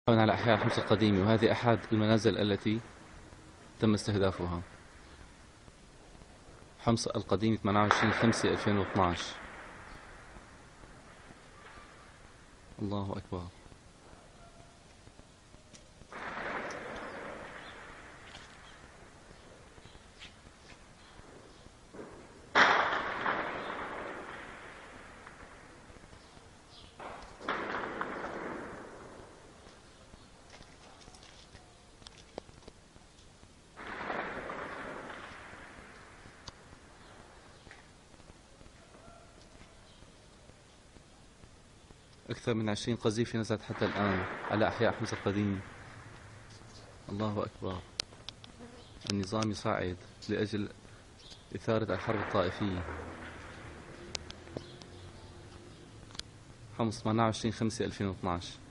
على أحياء حمص القديمة، وهذه أحد المنازل التي تم استهدافها. حمص القديمة 28/5/2012. الله أكبر. أكثر من 20 قذيفة نزلت حتى الآن على أحياء حمص القديمة. الله أكبر. النظام يصعد لأجل إثارة الحرب الطائفية. حمص 28/5/2012.